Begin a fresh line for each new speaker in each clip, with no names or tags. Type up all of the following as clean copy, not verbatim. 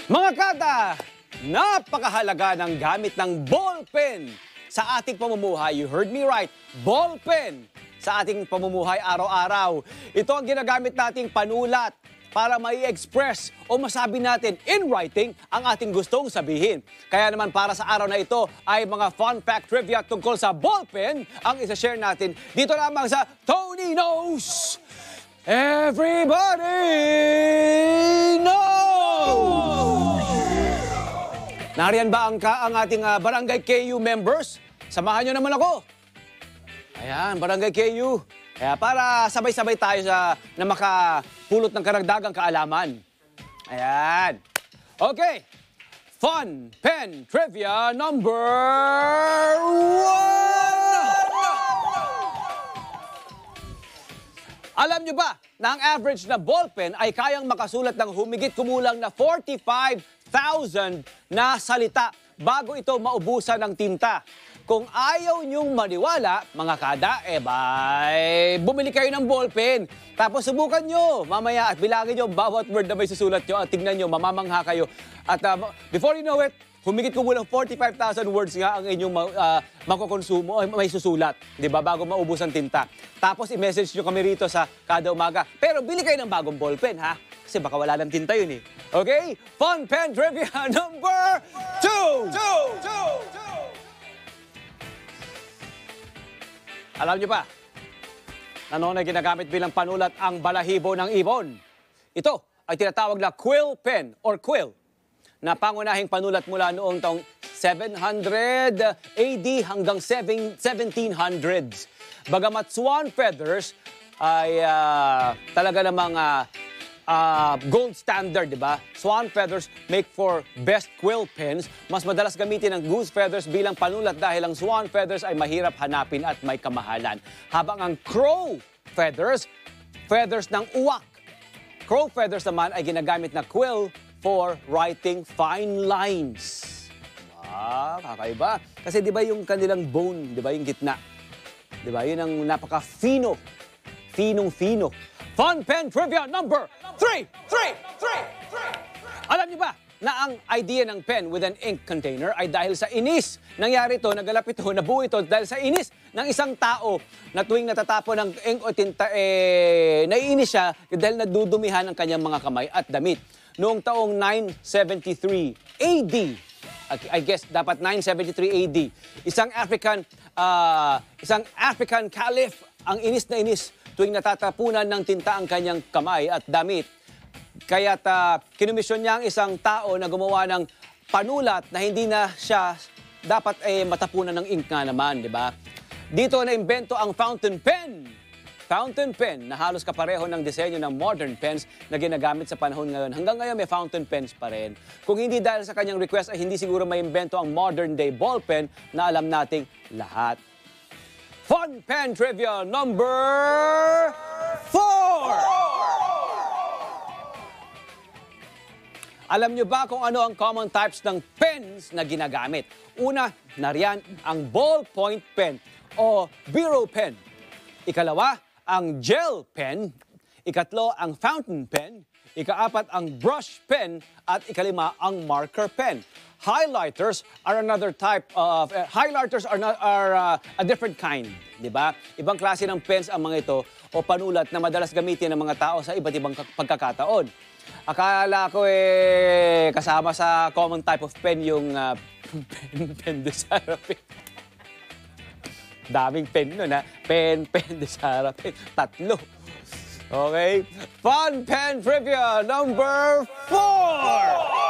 Mga kada, napakahalaga ng gamit ng ballpen sa ating pamumuhay. You heard me right, ballpen sa ating pamumuhay araw-araw. Ito ang ginagamit nating panulat para mai-express o masabi natin in writing ang ating gustong sabihin. Kaya naman para sa araw na ito ay mga fun fact trivia tungkol sa ballpen ang isa-share natin dito lamang sa Toni Knows! Everybody knows! Nariyan ba ang ating Barangay KU members? Samahan nyo naman ako. Ayan, Barangay KU. Kaya para sabay-sabay tayo na makapulot ng karagdagang kaalaman. Ayan. Okay. Fun pen trivia number 1! Alam nyo ba na ang average na ballpen ay kayang makasulat ng humigit kumulang na 45,000 na salita bago ito maubusan ng tinta? Kung ayaw nyong maniwala, mga kada, bumili kayo ng ballpen. Tapos subukan nyo mamaya at bilangin nyo bawat word na may susulat nyo at tignan nyo, mamamangha kayo. At before you know it, humigit kumulang 45,000 words nga ang inyong makukonsumo o may susulat, di ba, bago maubos ang tinta. Tapos i-message nyo kami rito sa Kada Umaga. Pero bili kayo ng bagong ballpen, ha? Kasi baka wala ng tinta yun, eh. Okay? Fun pen trivia number 2! Alam nyo ba, na noon ay ginagamit bilang panulat ang balahibo ng ibon. Ito ay tinatawag na quill pen or quill na pangunahing panulat mula noong taong 700 AD hanggang 1700s. Bagamat swan feathers ay talaga namang gold standard, di ba? Swan feathers make for best quill pens. Mas madalas gamitin ang goose feathers bilang panulat dahil ang swan feathers ay mahirap hanapin at may kamahalan. Habang ang crow feathers, feathers ng uwak. Crow feathers naman ay ginagamit na quill for writing fine lines. Kakaiba. Kasi di ba yung kanilang bone, di ba yung gitna? Di ba? Yun ang napaka-fino. Finong-fino. Fun pen trivia number 3! Alam niyo ba na ang idea ng pen with an ink container ay dahil sa inis? Nangyari ito, nagalap ito, nabuo ito dahil sa inis ng isang tao na tuwing natatapon ng ink o tinta, naiinis siya dahil nadudumihan ang kanyang mga kamay at damit. Noong taong 973 AD, I guess dapat 973 AD, isang African caliph ang inis na inis tuwing natatapunan ng tinta ang kanyang kamay at damit. Kaya't kinumisyon niya ang isang tao na gumawa ng panulat na hindi na siya dapat matapunan ng ink nga naman, di ba? Dito na-imbento ang fountain pen. Fountain pen na halos kapareho ng disenyo ng modern pens na ginagamit sa panahon ngayon. Hanggang ngayon may fountain pens pa rin. Kung hindi dahil sa kanyang request ay hindi siguro maimbento ang modern day ballpen na alam nating lahat. Fun pen trivia number 4! Alam nyo ba kung ano ang common types ng pens na ginagamit? Una, nariyan ang ballpoint pen o biro pen. Ikalawa, ang gel pen. Ikatlo, ang fountain pen. Ikaapat, ang brush pen. At ikalima, ang marker pen. Highlighters are another type of highlighters are a different kind, di ba? Ibang klase ng pens ang mga ito o panulat na madalas gamitin ng mga tao sa iba't ibang pagkakataon. Akala ko kasama sa common type of pen yung pen de sarapin. Daming pen nun, ha? Pen de sarapin. 3. Okay? Fun pen trivia number 4!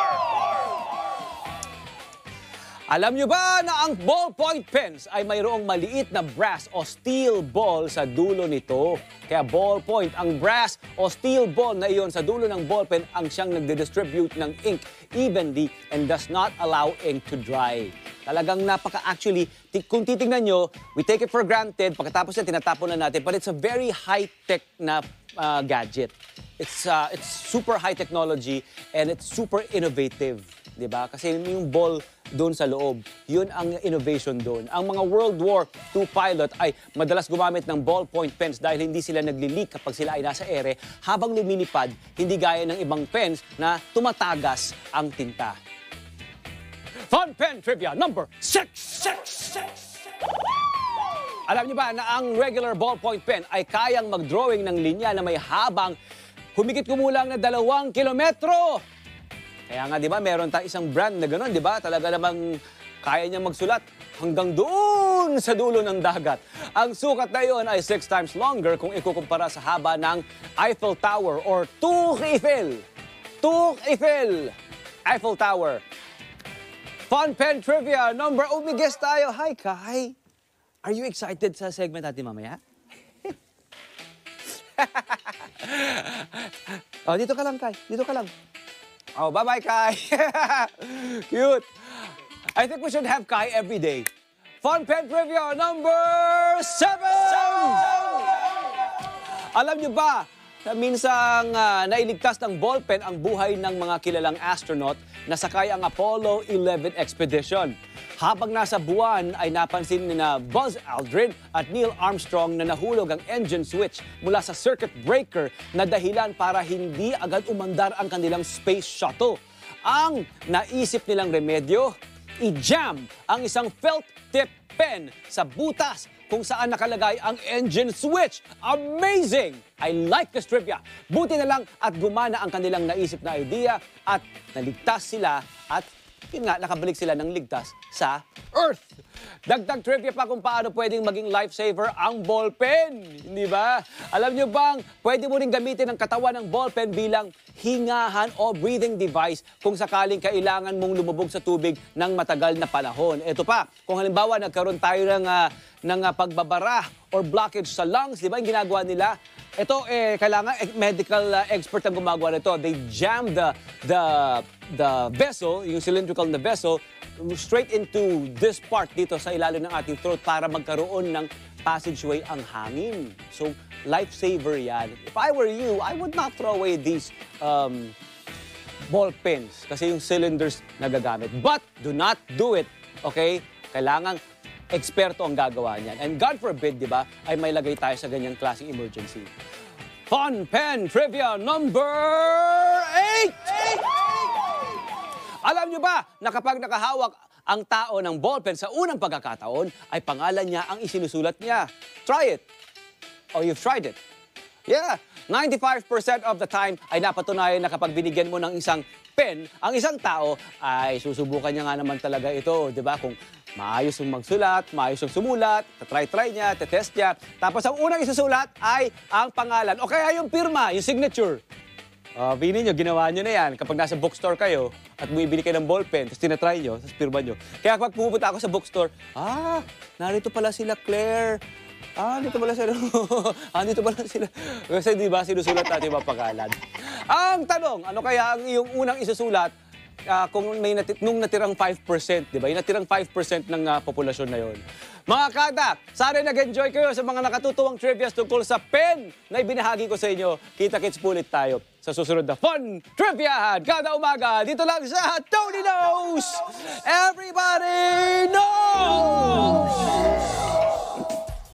Alam nyo ba na ang ballpoint pens ay mayroong maliit na brass o steel ball sa dulo nito? Kaya ballpoint, ang brass o steel ball na iyon sa dulo ng ballpen ang siyang nagde-distribute ng ink evenly and does not allow ink to dry. Talagang actually, kung titingnan nyo, we take it for granted, pagkatapos na tinatapon na natin, but it's a very high-tech na gadget. It's super high technology and it's super innovative, di ba? Kasi yung ball doon sa loob. Yun ang innovation doon. Ang mga World War II pilot ay madalas gumamit ng ballpoint pens dahil hindi sila nagli-leak kapag sila ay nasa ere habang lumilipad, hindi gaya ng ibang pens na tumatagas ang tinta. Fun pen trivia number 6! Alam niyo ba na ang regular ballpoint pen ay kayang mag-drawing ng linya na may habang humigit kumulang na 2 kilometro? Kaya nga, di ba, meron tayong isang brand na gano'n, di ba? Talaga namang kaya niya magsulat hanggang doon sa dulo ng dagat. Ang sukat na iyon ay 6 times longer kung ikukumpara sa haba ng Eiffel Tower or Tour Eiffel. Tour Eiffel. Eiffel Tower. Fun pen trivia number... Oh, may guest tayo. Hi, Kai. Are you excited sa segment natin mamaya? Oh, dito ka lang, Kai. Dito ka lang. Oh, bye-bye, Kai. Cute. I think we should have Kai every day. Fun pen trivia number 7! Alam niyo ba na minsang nailigtas ng ballpen ang buhay ng mga kilalang astronaut na sakay ang Apollo 11 expedition? Habang nasa buwan ay napansin ni na Buzz Aldrin at Neil Armstrong na nahulog ang engine switch mula sa circuit breaker na dahilan para hindi agad umandar ang kanilang space shuttle. Ang naisip nilang remedyo, i-jam ang isang felt tip pen sa butas kung saan nakalagay ang engine switch. Amazing! I like this trivia. Buti na lang at gumana ang kanilang naisip na idea at naligtas sila at yun nga, nakabalik sila ng ligtas sa Earth. Dagdag trivia pa kung paano pwedeng maging lifesaver ang ballpen. Hindi ba? Alam nyo bang pwede mo rin gamitin ang katawan ng ballpen bilang hingahan o breathing device kung sakaling kailangan mong lumubog sa tubig ng matagal na panahon. Ito pa, kung halimbawa nagkaroon tayo ng pagbabara or blockage sa lungs, di ba yung ginagawa nila? Ito, kailangan medical expert ang gumagawa nito. They jam the vessel, yung cylindrical na vessel, straight into this part dito sa ilalim ng ating throat para magkaroon ng passageway ang hangin. So, lifesaver yan. If I were you, I would not throw away these ball pens kasi yung cylinders nagagamit. But, do not do it, okay? Kailangan eksperto ang gagawa niyan. And God forbid, di ba, ay may lagay tayo sa ganyang klaseng emergency. Fun pen trivia number 8! Alam nyo ba na kapag nakahawak ang tao ng ballpen sa unang pagkakataon, ay pangalan niya ang isinusulat niya? Try it. Oh, you've tried it. Yeah, 95% of the time ay napatunayan na kapag binigyan mo ng isang pen, ang isang tao ay susubukan niya nga naman talaga ito, di ba? Kung maayos yung magsulat, maayos yung sumulat, try niya, test niya. Tapos ang unang isusulat ay ang pangalan o kaya yung pirma, yung signature. Bini nyo, ginawa nyo na yan. Kapag nasa bookstore kayo at bumibili kayo ng ballpen, tapos tinatry nyo, tapos pirma nyo. Kaya kapag pupunta ako sa bookstore, narito pala sila Claire. Dito pala sila. Dito pala sila. Kasi di ba sinusulat natin yung pangalan. Ang tanong, ano kaya ang iyong unang isusulat kung may nung natirang 5%, di ba? Yung natirang 5% ng populasyon na yon. Mga kada, sana nag-enjoy kayo sa mga nakatutuwang trivias tungkol sa pen na ibinahagi ko sa inyo. Kita-kits pulit tayo sa susunod na Fun Triviahan. Kada umaga, dito lang sa Toni Knows! Everybody knows!